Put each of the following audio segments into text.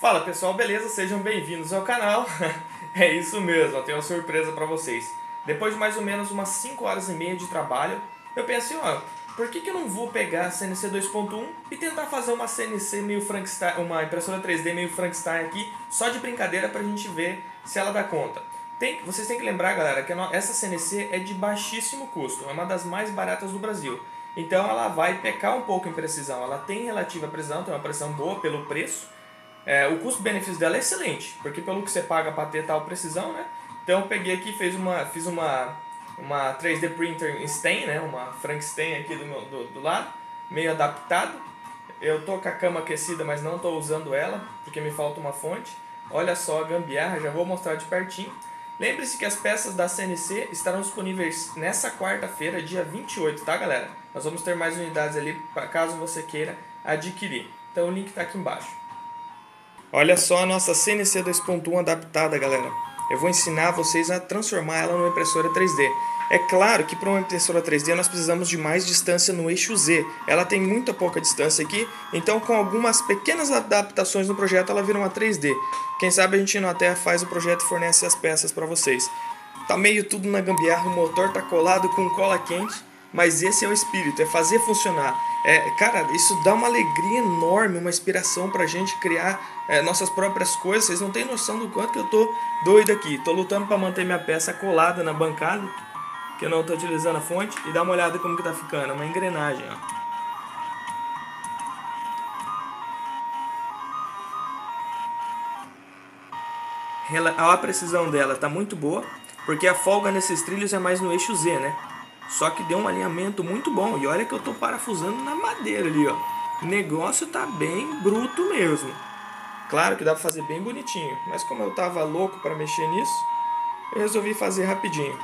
Fala pessoal, beleza? Sejam bem-vindos ao canal. É isso mesmo, eu tenho uma surpresa para vocês. Depois de mais ou menos umas 5 horas e meia de trabalho, eu pensei, por que eu não vou pegar a CNC 2.1 e tentar fazer uma CNC meio Frankenstein, uma impressora 3D meio Frankenstein aqui, só de brincadeira pra gente ver se ela dá conta. Vocês têm que lembrar, galera, que essa CNC é de baixíssimo custo, é uma das mais baratas do Brasil. Então ela vai pecar um pouco em precisão, ela tem relativa precisão, tem uma precisão boa pelo preço. O custo-benefício dela é excelente, porque pelo que você paga para ter tal precisão, né? Então eu peguei aqui e fiz uma 3D printer em Stain, né? Uma Frankenstein aqui do lado, meio adaptado. Eu tô com a cama aquecida, mas não tô usando ela, porque me falta uma fonte. Olha só a gambiarra, já vou mostrar de pertinho. Lembre-se que as peças da CNC estarão disponíveis nessa quarta-feira, dia 28, tá galera? Nós vamos ter mais unidades ali, caso você queira adquirir. Então o link está aqui embaixo. Olha só a nossa CNC 2.1 adaptada, galera. Eu vou ensinar vocês a transformar ela numa impressora 3D. É claro que para uma impressora 3D nós precisamos de mais distância no eixo Z. Ela tem muita pouca distância aqui, então com algumas pequenas adaptações no projeto ela vira uma 3D. Quem sabe a gente não até faz o projeto e fornece as peças para vocês. Tá meio tudo na gambiarra, o motor tá colado com cola quente, mas esse é o espírito, é fazer funcionar. Cara, isso dá uma alegria enorme, uma inspiração pra gente criar nossas próprias coisas. Vocês não têm noção do quanto que eu tô doido aqui. Tô lutando pra manter minha peça colada na bancada, que eu não tô utilizando a fonte. E dá uma olhada como que tá ficando, é uma engrenagem, ó. A precisão dela tá muito boa, porque a folga nesses trilhos é mais no eixo Z, né? Só que deu um alinhamento muito bom. E olha que eu tô parafusando na madeira ali, ó. O negócio tá bem bruto mesmo. Claro que dá pra fazer bem bonitinho, mas como eu tava louco para mexer nisso, eu resolvi fazer rapidinho.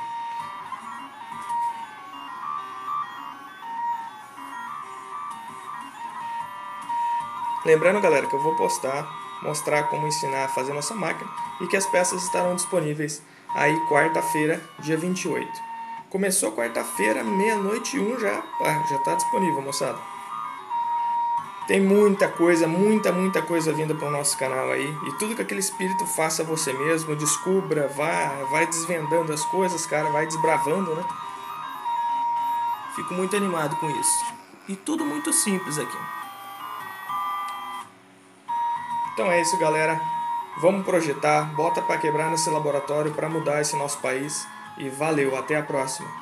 Lembrando, galera, que eu vou mostrar como ensinar a fazer nossa máquina e que as peças estarão disponíveis aí quarta-feira, dia 28. Começou quarta-feira, meia-noite e 1 já está disponível, moçada. Tem muita coisa, muita coisa vinda para o nosso canal aí. E tudo que aquele espírito faça você mesmo, descubra, vai desvendando as coisas, cara, vai desbravando, né? Fico muito animado com isso. E tudo muito simples aqui. Então é isso, galera. Vamos projetar, bota para quebrar nesse laboratório para mudar esse nosso país. E valeu, até a próxima.